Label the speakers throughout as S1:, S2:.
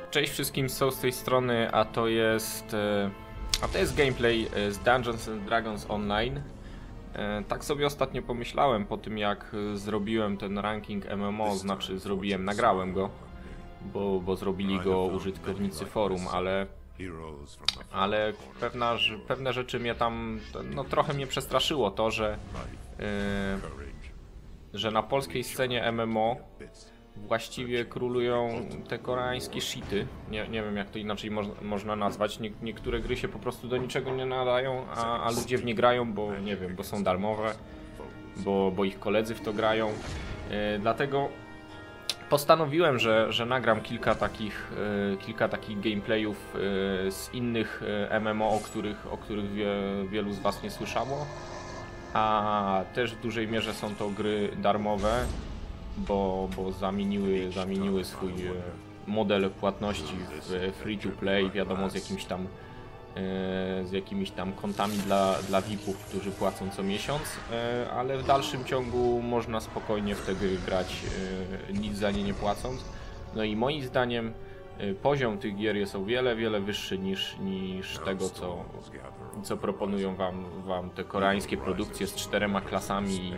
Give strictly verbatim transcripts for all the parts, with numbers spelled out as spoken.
S1: Cześć wszystkim, są z tej strony, a to jest a to jest gameplay z Dungeons and Dragons Online. Tak sobie ostatnio pomyślałem po tym, jak zrobiłem ten ranking M M O, znaczy zrobiłem, nagrałem go, bo, bo zrobili go użytkownicy forum, ale ale pewna, pewne rzeczy mnie tam, no trochę mnie przestraszyło to, że yy, że na polskiej scenie M M O właściwie królują te koreańskie shity. Nie, nie wiem, jak to inaczej mo można nazwać. Nie, niektóre gry się po prostu do niczego nie nadają, a, a ludzie w nie grają, bo nie wiem, bo są darmowe, bo, bo ich koledzy w to grają. Yy, dlatego postanowiłem, że, że nagram kilka takich, yy, kilka takich gameplayów yy, z innych yy, M M O, o których, o których wie, wielu z was nie słyszało. A też w dużej mierze są to gry darmowe, bo, bo zamieniły, zamieniły swój model płatności w free to play, wiadomo, z jakimś tam z jakimiś tam kontami dla, dla V I P-ów, którzy płacą co miesiąc, ale w dalszym ciągu można spokojnie w te gry grać, nic za nie nie płacąc. No i moim zdaniem poziom tych gier jest o wiele, wiele wyższy niż, niż tego, co, co proponują wam, wam te koreańskie produkcje z czterema klasami i,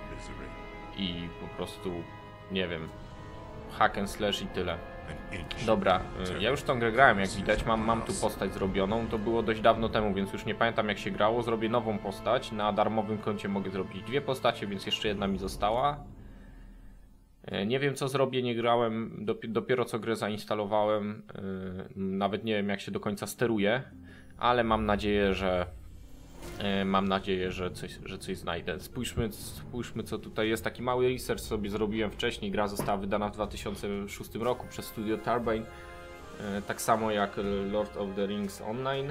S1: i po prostu, nie wiem, hack and slash i tyle. Dobra, ja już tą grę grałem, jak widać, mam, mam tu postać zrobioną, to było dość dawno temu, więc już nie pamiętam, jak się grało. Zrobię nową postać, na darmowym koncie mogę zrobić dwie postacie, więc jeszcze jedna mi została. Nie wiem, co zrobię, nie grałem, dopiero co grę zainstalowałem, nawet nie wiem, jak się do końca steruje, ale mam nadzieję, że mam nadzieję, że coś, że coś znajdę. Spójrzmy, spójrzmy, co tutaj jest. Taki mały research sobie zrobiłem wcześniej. Gra została wydana w dwa tysiące szóstym roku przez Studio Turbine, tak samo jak Lord of the Rings Online.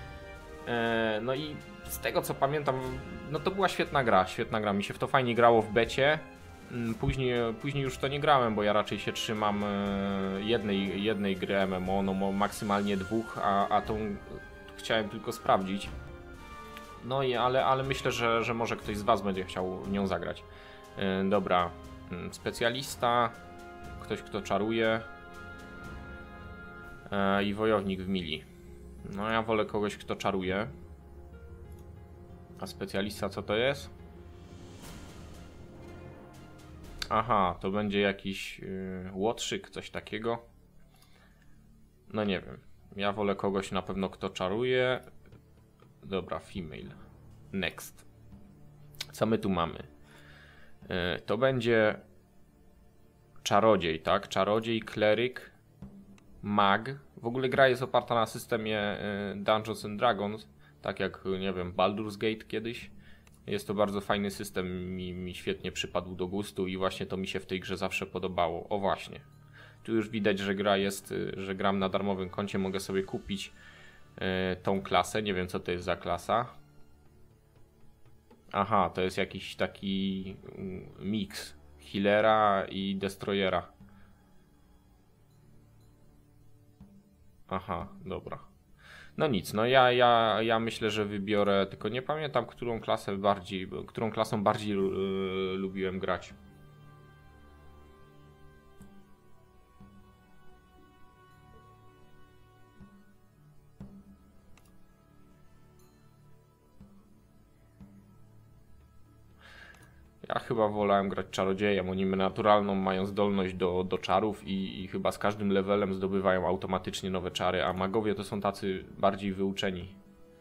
S1: No i z tego, co pamiętam, no to była świetna gra, świetna gra. Mi się w to fajnie grało w becie. Później, później już to nie grałem, bo ja raczej się trzymam jednej, jednej gry M M O, no maksymalnie dwóch, a, a tą chciałem tylko sprawdzić. No i ale, ale myślę, że, że może ktoś z was będzie chciał w nią zagrać. Yy, dobra, yy, specjalista, ktoś, kto czaruje, yy, i wojownik w mili. No ja wolę kogoś, kto czaruje. A specjalista co to jest? Aha, to będzie jakiś yy, łotrzyk, coś takiego. No nie wiem. Ja wolę kogoś na pewno, kto czaruje. Dobra, female. Next. Co my tu mamy? Yy, to będzie czarodziej, tak? Czarodziej, kleryk, mag. W ogóle gra jest oparta na systemie yy, Dungeons and Dragons, tak jak, nie wiem, Baldur's Gate kiedyś. Jest to bardzo fajny system, mi, mi świetnie przypadł do gustu i właśnie to mi się w tej grze zawsze podobało. O właśnie. Tu już widać, że gra jest, że gram na darmowym koncie, mogę sobie kupić yy, tą klasę. Nie wiem, co to jest za klasa. Aha, to jest jakiś taki yy, miks healera i destroyera. Aha, dobra. No nic, no ja, ja, ja myślę, że wybiorę, tylko nie pamiętam, którą klasę bardziej, którą klasą bardziej yy, lubiłem grać. Ja chyba wolałem grać czarodziejem, oni naturalną mają zdolność do, do czarów i, i chyba z każdym levelem zdobywają automatycznie nowe czary, a magowie to są tacy bardziej wyuczeni.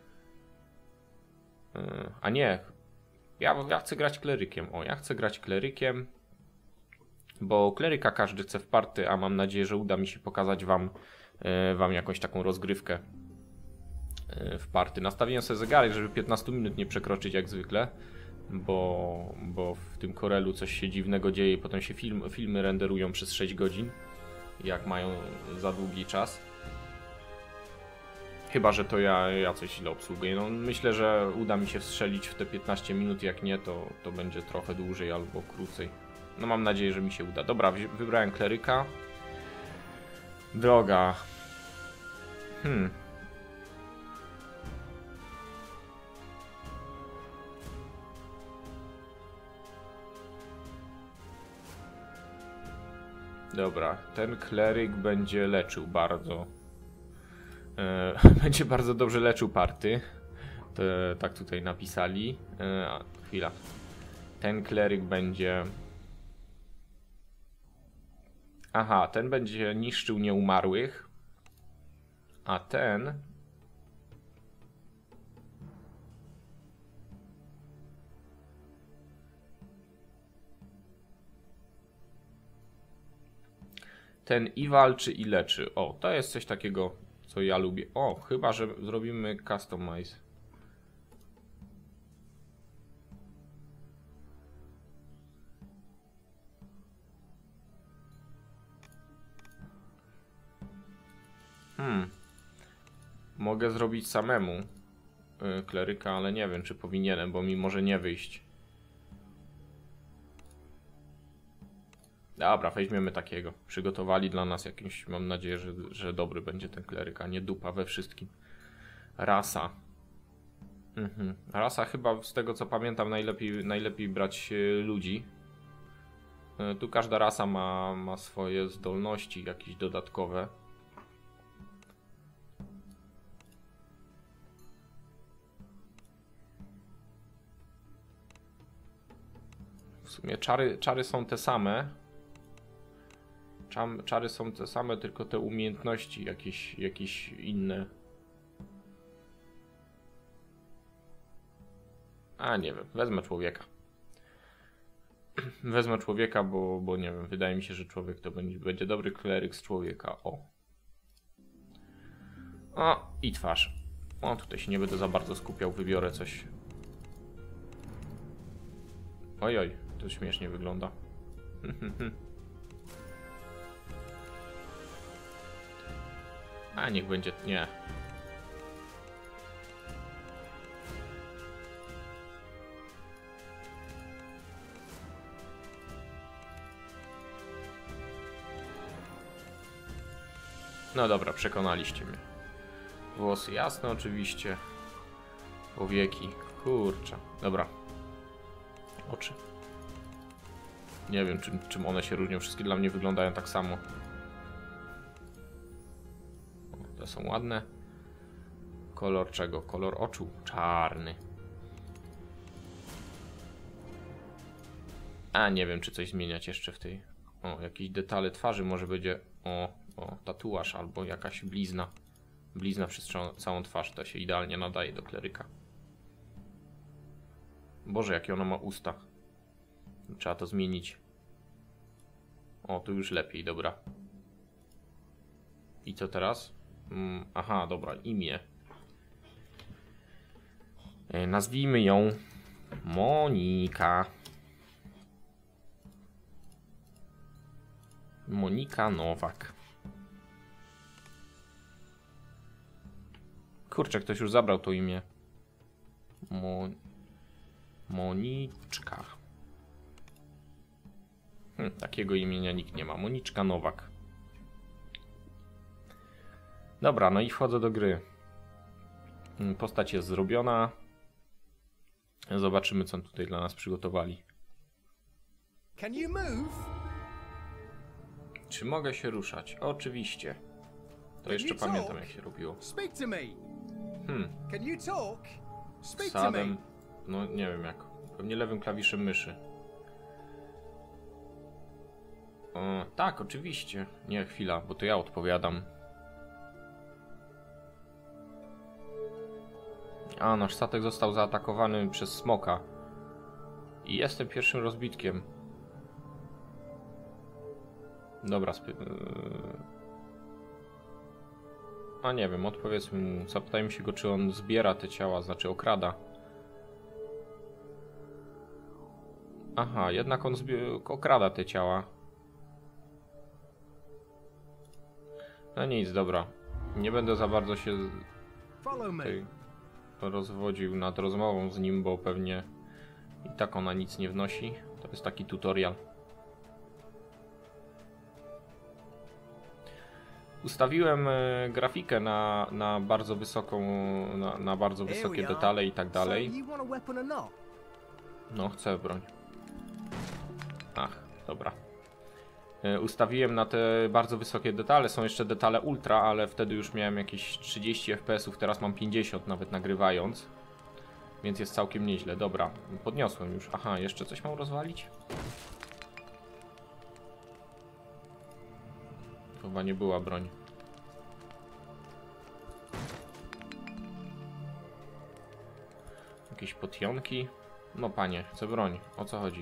S1: Yy, a nie, ja, ja chcę grać klerykiem, o ja chcę grać klerykiem, bo kleryka każdy chce w party, a mam nadzieję, że uda mi się pokazać wam, yy, wam jakąś taką rozgrywkę yy, w party. Nastawiłem sobie zegarek, żeby piętnaście minut nie przekroczyć jak zwykle. Bo, bo w tym Corelu coś się dziwnego dzieje i potem się film, filmy renderują przez sześć godzin, jak mają za długi czas. Chyba że to ja, ja coś źle obsługuję. No, myślę, że uda mi się wstrzelić w te piętnaście minut, jak nie, to, to będzie trochę dłużej albo krócej. No mam nadzieję, że mi się uda. Dobra, wybrałem kleryka. Droga. Hmm. Dobra, ten kleryk będzie leczył bardzo. E, będzie bardzo dobrze leczył party. To, tak tutaj napisali. E, a, chwila. Ten kleryk będzie... Aha, ten będzie niszczył nieumarłych. A ten... Ten i walczy, i leczy. O, to jest coś takiego, co ja lubię. O, chyba że zrobimy customize. Hmm. Mogę zrobić samemu yy, kleryka, ale nie wiem, czy powinienem, bo mi może nie wyjść. Dobra, weźmiemy takiego. Przygotowali dla nas jakiś, mam nadzieję, że, że dobry będzie ten kleryk, a nie dupa we wszystkim. Rasa. Mhm. Rasa chyba, z tego co pamiętam, najlepiej, najlepiej brać y, ludzi. Y, tu każda rasa ma, ma swoje zdolności jakieś dodatkowe. W sumie czary, czary są te same. Czary są te same, tylko te umiejętności jakieś, jakieś inne. A nie wiem, wezmę człowieka. Wezmę człowieka, bo, bo nie wiem, wydaje mi się, że człowiek to będzie, będzie dobry kleryk z człowieka. O. O, i twarz. O, tutaj się nie będę za bardzo skupiał, wybiorę coś. Ojoj, to śmiesznie wygląda. A niech będzie, nie. No dobra, przekonaliście mnie. Włosy jasne oczywiście. Powieki, kurczę. Dobra. Oczy. Nie wiem, czym, czym one się różnią. Wszystkie dla mnie wyglądają tak samo. Te są ładne. Kolor czego? Kolor oczu. Czarny. A nie wiem, czy coś zmieniać jeszcze w tej... O, jakieś detale twarzy może będzie... O, o, tatuaż albo jakaś blizna. Blizna przez całą twarz. To się idealnie nadaje do kleryka. Boże, jakie ona ma usta. Trzeba to zmienić. O, tu już lepiej, dobra. I co teraz? Mm, aha, dobra, imię. E, nazwijmy ją Monika. Monika Nowak. Kurczę, ktoś już zabrał to imię. Mo... Moniczka. Hm, takiego imienia nikt nie ma. Moniczka Nowak. Dobra, no i wchodzę do gry. Postać jest zrobiona. Zobaczymy, co on tutaj dla nas przygotowali.
S2: Can you move?
S1: Czy mogę się ruszać? Oczywiście. To jeszcze pamiętam, jak się robiło.
S2: Speak to me.
S1: Hmm.
S2: Can you talk? Speak to
S1: Sadem.
S2: me.
S1: No nie wiem jak. Pewnie lewym klawiszem myszy. O, tak, oczywiście. Nie, chwila, bo to ja odpowiadam. A, nasz statek został zaatakowany przez smoka. I jestem pierwszym rozbitkiem. Dobra, spy... A nie wiem, odpowiedzmy mu. Zapytajmy się go, czy on zbiera te ciała, znaczy okrada. Aha, jednak on okrada te ciała. No nic, dobra. Nie będę za bardzo się tutaj rozwodził nad rozmową z nim, bo pewnie i tak ona nic nie wnosi. To jest taki tutorial. Ustawiłem e, grafikę na, na bardzo wysoką, na, na bardzo wysokie detale i tak dalej. No, chcę broń. Ach, dobra. Ustawiłem na te bardzo wysokie detale, są jeszcze detale ultra, ale wtedy już miałem jakieś trzydzieści F P S-ów, teraz mam pięćdziesiąt nawet nagrywając. Więc jest całkiem nieźle. Dobra, podniosłem już. Aha, jeszcze coś mam rozwalić? Chyba nie była broń. Jakieś potionki? No panie, chcę broń. O co chodzi?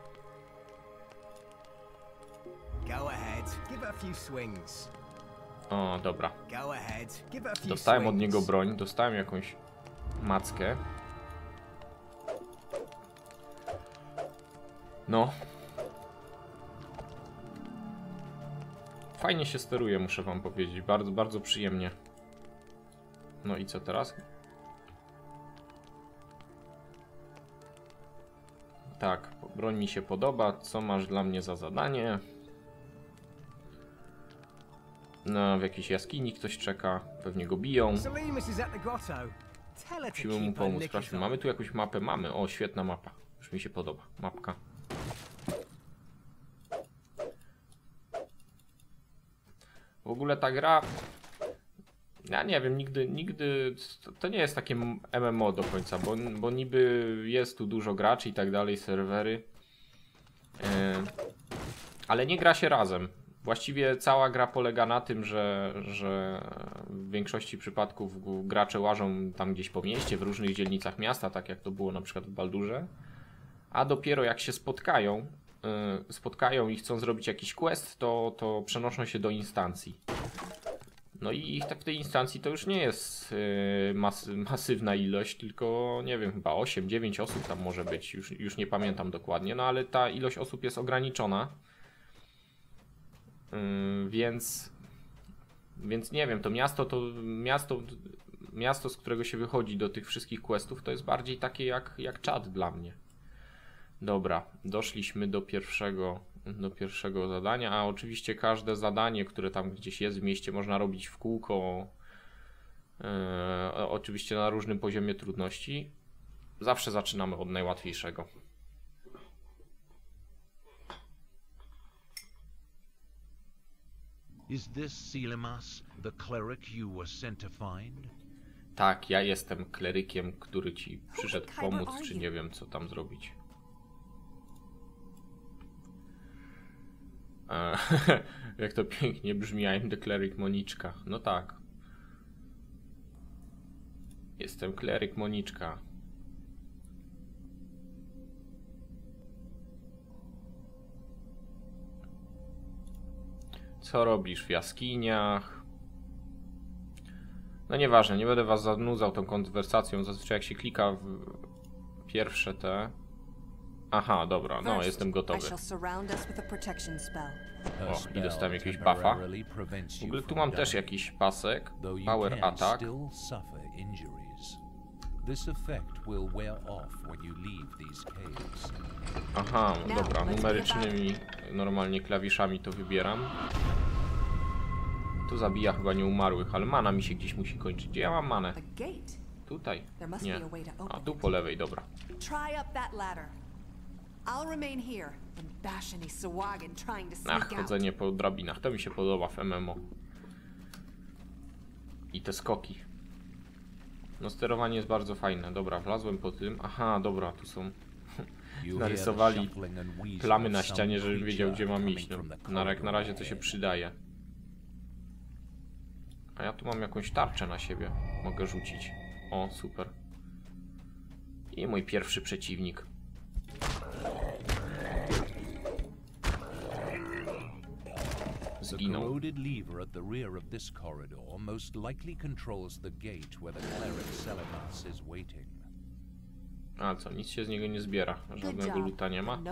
S2: Go ahead, give it a few swings.
S1: O, dobra.
S2: Go ahead, give it a few
S1: Dostałem od
S2: swings.
S1: niego broń, dostałem jakąś mackę. No. Fajnie się steruje, muszę wam powiedzieć. Bardzo, bardzo przyjemnie. No i co teraz? Tak, broń mi się podoba. Co masz dla mnie za zadanie? No, w jakiejś jaskini ktoś czeka. Pewnie go biją.
S2: Selimus is at the grotto. Tell her to
S1: Musimy mu
S2: keep her
S1: pomóc.
S2: knickers
S1: Sprawdźmy.
S2: on.
S1: Mamy tu jakąś mapę? Mamy. O, świetna mapa. Już mi się podoba. Mapka. W ogóle ta gra... Ja nie wiem, nigdy, nigdy... To nie jest takie M M O do końca, bo, bo niby jest tu dużo graczy i tak dalej, serwery. Yy, ale nie gra się razem. Właściwie cała gra polega na tym, że, że w większości przypadków gracze łażą tam gdzieś po mieście, w różnych dzielnicach miasta, tak jak to było na przykład w Baldurze. A dopiero jak się spotkają, yy, spotkają i chcą zrobić jakiś quest, to, to przenoszą się do instancji. No i ich tak w tej instancji to już nie jest yy, mas masywna ilość, tylko nie wiem, chyba osiem dziewięć osób tam może być, już, już nie pamiętam dokładnie, no ale ta ilość osób jest ograniczona. Yy, więc więc nie wiem, to miasto to miasto miasto, z którego się wychodzi do tych wszystkich questów, to jest bardziej takie jak, jak czat dla mnie. Dobra, doszliśmy do pierwszego do pierwszego zadania, a oczywiście każde zadanie, które tam gdzieś jest w mieście, można robić w kółko, yy, oczywiście na różnym poziomie trudności. Zawsze zaczynamy od najłatwiejszego.
S3: Is this Selimus, the cleric you were sent to find?
S1: Tak, ja jestem klerykiem, który ci przyszedł pomóc, czy nie wiem co tam zrobić. E, jak to pięknie brzmi, I'm the cleric Moniczka. No tak. Jestem kleryk Moniczka. Co robisz w jaskiniach? No nieważne, nie będę was zanudzał tą konwersacją. Zazwyczaj jak się klika w pierwsze te... Aha, dobra, no jestem gotowy. O, i dostałem jakiegoś buffa. W ogóle tu mam też jakiś pasek. Power attack. Aha, dobra, numerycznymi normalnie klawiszami to wybieram. Tu zabija chyba nieumarłych, ale mana mi się gdzieś musi kończyć. Gdzie ja mam manę? Tutaj. Nie. A tu po lewej, dobra. Ach, chodzenie po drabinach. To mi się podoba w M M O. I te skoki. No sterowanie jest bardzo fajne. Dobra, wlazłem po tym. Aha, dobra, tu są... Narysowali plamy na ścianie, żebym wiedział, gdzie mam iść. No, na, jak na razie to się przydaje. A ja tu mam jakąś tarczę na siebie. Mogę rzucić. O, super. I mój pierwszy przeciwnik. Zginął. A co, nic się z niego nie zbiera. Żadnego luta nie ma.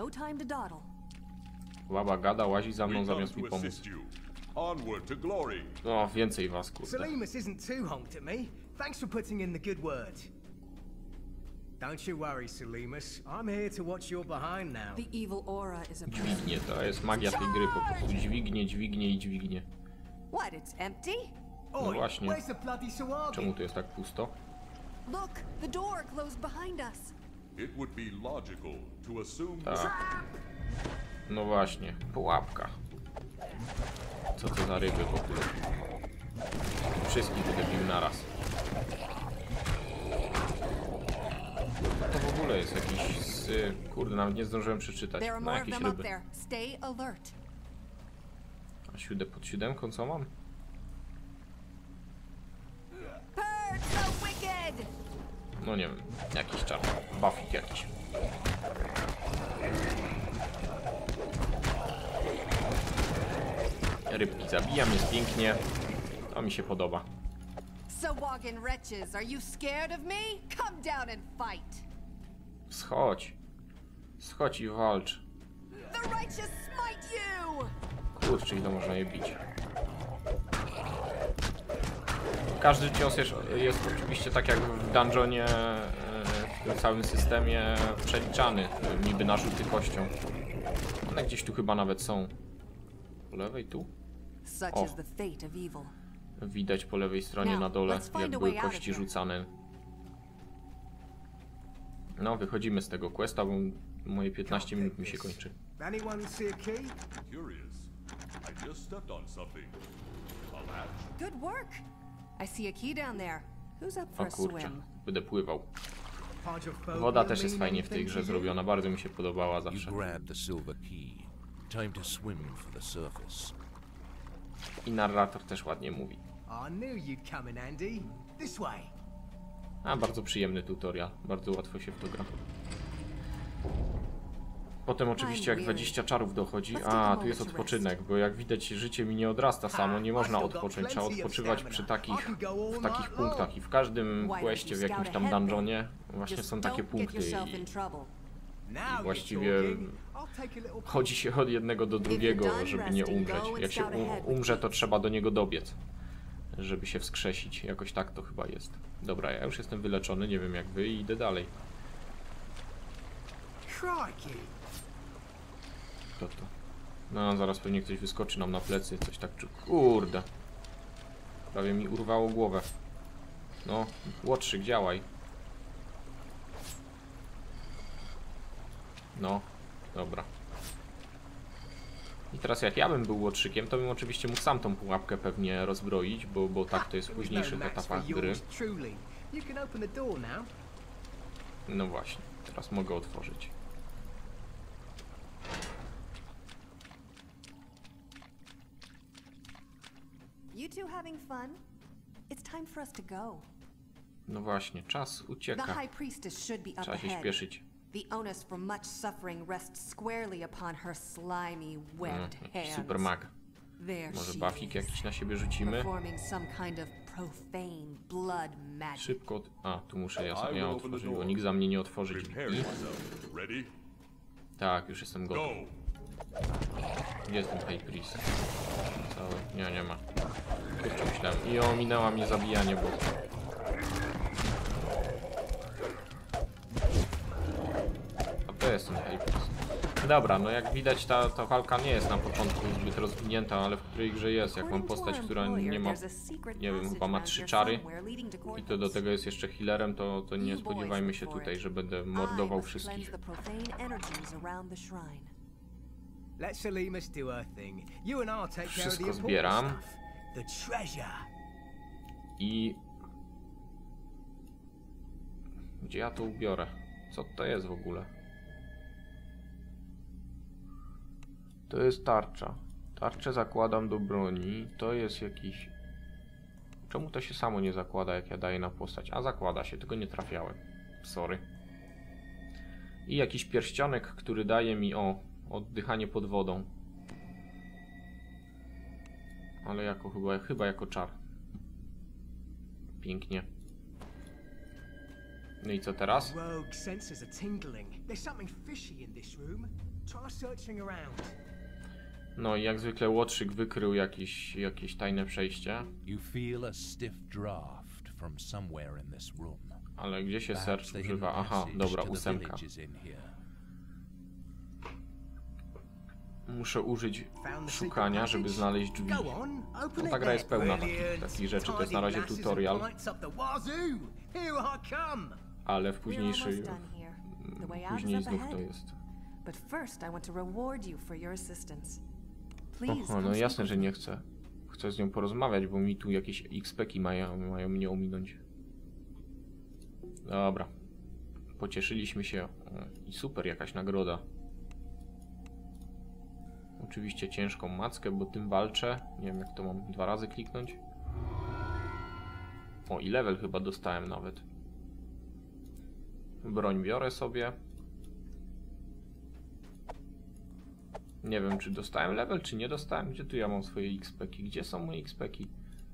S1: Baba gada, łazi za mną zamiast mi pomóc. O, więcej was, kurde.
S2: Selimus isn't too honked at me. Thanks for putting in the good word. Don't you worry, Selimus. I'm here to watch your behind now.
S4: The evil aura is a
S1: Dźwignie, to jest magia tej gry po prostu. Dźwignie, dźwignie i dźwignie.
S4: What, it's empty?
S1: No właśnie.
S2: Where's the bloody Sawagi?
S1: Czemu tu jest tak pusto?
S4: Look, the door closed behind us.
S5: It would be logical to assume
S1: Tak. No właśnie, pułapka. Co to za ryby w ogóle? Wszystkich będę bił naraz. To w ogóle jest jakiś z... Kurde, nawet nie zdążyłem przeczytać.
S4: There are
S1: Na
S4: more of
S1: jakieś
S4: them up
S1: ryby.
S4: there. Stay alert.
S1: A siódem pod siódemką co mam?
S4: Purge the wicked!
S1: No nie wiem, jakiś czar. Buffik jakiś. Rybki zabijam, jest pięknie. To mi się podoba.
S4: Sahuagin wretches, are you scared of me? Come down and fight.
S1: Schodź. Schodź i walcz.
S4: The righteous smite you!
S1: Kurczę, ile można je bić. Każdy cios jest, jest oczywiście tak jak w dungeonie, w tym całym systemie przeliczany, niby na rzuty kością. One gdzieś tu chyba nawet są. Po lewej tu?
S4: Such
S1: O.
S4: is the fate of evil.
S1: Widać po lewej stronie
S4: Now,
S1: na dole,
S4: let's find
S1: jak
S4: a
S1: były
S4: way out of
S1: kości
S4: here.
S1: rzucane. No, wychodzimy z tego questa, bo moje piętnaście minut mi się kończy.
S2: Anyone see a key?
S5: Curious. I just stepped on something. A latch?
S4: Good work. I see a key down there. Who's up
S1: O
S4: for a
S1: kurczę,
S4: swim?
S1: będę pływał.
S2: Hydrophobia
S1: Woda też jest
S2: mean
S1: fajnie w tej
S2: anything
S1: grze
S2: to you?
S1: zrobiona, bardzo mi się podobała
S3: You
S1: zawsze.
S3: grab the silver key. Time to swim for the surface.
S1: I narrator też ładnie mówi.
S2: I knew you'd come in handy. This way.
S1: A, bardzo przyjemny tutorial, bardzo łatwo się w to gra. Potem oczywiście jak dwadzieścia czarów dochodzi, a tu jest odpoczynek, bo jak widać życie mi nie odrasta samo, nie można odpocząć, trzeba odpoczywać przy takich, w takich punktach i w każdym questie, w jakimś tam dungeonie właśnie są takie punkty i
S2: Now you're
S1: właściwie
S2: talking. I'll take a little
S1: chodzi się od jednego do drugiego, żeby nie umrzeć. Jak się u- umrze, to trzeba do niego dobiec, żeby się wskrzesić. Jakoś tak to chyba jest. Dobra, ja już jestem wyleczony, nie wiem jak wy i idę dalej.
S2: crikey.
S1: Kto to? No, zaraz pewnie ktoś wyskoczy nam na plecy, coś tak czu... Kurde. Prawie mi urwało głowę. No, łotrzyk, działaj. No, dobra. I teraz jak ja bym był łotrzykiem, to bym oczywiście mógł sam tą pułapkę pewnie rozbroić, bo, bo tak to jest w
S2: It was no
S1: późniejszych
S2: match for
S1: etapach gry.
S2: yours truly. You can open the door now.
S1: No właśnie, teraz mogę otworzyć.
S4: You two having fun? It's time for us to go.
S1: No właśnie, czas
S4: The
S1: ucieka.
S4: High Priestess should be up
S1: Trzeba się
S4: ahead.
S1: śpieszyć.
S4: The onus for much suffering rests squarely upon her slimy, webbed
S1: Mm,
S4: hands.
S1: super mag.
S4: There
S1: Może
S4: she
S1: buffik
S4: is,
S1: jakiś na siebie rzucimy?
S4: performing some kind of profane blood magic.
S1: Szybko... A, tu muszę ja
S5: I
S1: sam
S5: will
S1: ja
S5: open the
S1: otworzyć, bo
S5: door.
S1: nikt za mnie nie otworzy drzwi.
S5: Prepare yourself. Ready?
S1: Tak, już jestem gotowy.
S5: Go!
S1: Gdzie jest ten High Priest? Cały... Nie, nie ma. Kurczę, myślałem. I ominęła mnie zabijanie, bo... A to jest ten High Priest. Dobra, no jak widać ta, ta walka nie jest na początku zbyt rozwinięta, ale w której grze jest. Jak mam postać, która nie ma... Nie wiem, chyba ma trzy czary i to do tego jest jeszcze healerem, to, to nie spodziewajmy się tutaj, że będę mordował wszystkich.
S2: Let Selimus do her thing. You and I'll take care of the
S1: Wszystko
S2: important
S1: zbieram.
S2: stuff. The treasure.
S1: I... Gdzie ja to ubiorę? Co to jest w ogóle? To jest tarcza. Tarczę zakładam do broni. To jest jakiś... Czemu to się samo nie zakłada, jak ja daję na postać? A zakłada się, tylko nie trafiałem. Sorry. I jakiś pierścionek, który daje mi... O, oddychanie pod wodą. Ale jako chyba, chyba jako czar. Pięknie. No i co teraz?
S2: Rogue senses are tingling. There's something fishy in this room. Try searching around.
S1: No i jak zwykle łotrzyk wykrył jakieś, jakieś tajne przejście.
S3: You feel a stiff draft from somewhere in this room.
S1: Ale gdzie się
S3: Perhaps
S1: serc
S3: the hidden
S1: używa? Aha,
S3: passage
S1: dobra,
S3: to the
S1: ósemka.
S3: village is in here.
S1: Muszę użyć
S2: Found the
S1: szukania,
S2: secret
S1: żeby
S2: passage?
S1: znaleźć drzwi.
S2: Go on, open
S1: No ta
S2: it
S1: gra jest
S2: there.
S1: pełna takich,
S2: Brilliant.
S1: takich rzeczy, to jest na razie
S2: Tidy lasses
S1: tutorial,
S2: and lights up the wazoo. Here I come.
S1: ale w późniejszej,
S4: We're almost done here. The way out
S1: później
S4: is up
S1: znów to
S4: ahead.
S1: jest.
S4: But first, I want to reward you for your assistance. Please,
S1: Oho, no
S4: come
S1: jasne,
S4: speak
S1: że nie chcę. Chcę z nią porozmawiać, bo mi tu jakieś X-peki mają, mają mnie ominąć. Dobra. Pocieszyliśmy się. O, i super, jakaś nagroda. Oczywiście ciężką mackę, bo tym walczę. Nie wiem, jak to mam dwa razy kliknąć. O, i level chyba dostałem nawet. Broń biorę sobie. Nie wiem, czy dostałem level, czy nie dostałem. Gdzie tu ja mam swoje X-peki? Gdzie są moje X-peki?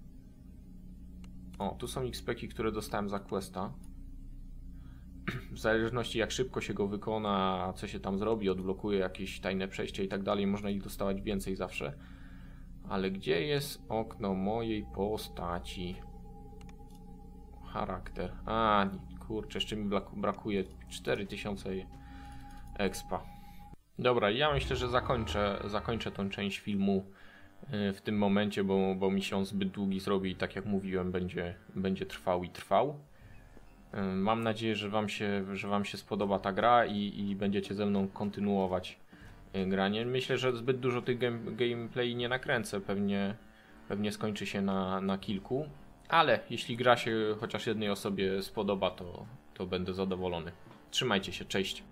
S1: O, tu są X-peki, które dostałem za questa. W zależności jak szybko się go wykona, co się tam zrobi, odblokuje jakieś tajne przejście i tak dalej, można ich dostawać więcej zawsze. Ale gdzie jest okno mojej postaci? Charakter. A, kurczę, jeszcze mi brakuje cztery tysiące expa. Dobra, ja myślę, że zakończę, zakończę tą część filmu w tym momencie, bo, bo mi się on zbyt długi zrobi i tak jak mówiłem, będzie, będzie trwał i trwał. Mam nadzieję, że wam się, że wam się spodoba ta gra i, i będziecie ze mną kontynuować granie. Myślę, że zbyt dużo tych game, gameplay nie nakręcę, pewnie, pewnie skończy się na, na kilku. Ale jeśli gra się chociaż jednej osobie spodoba, to, to będę zadowolony. Trzymajcie się, cześć.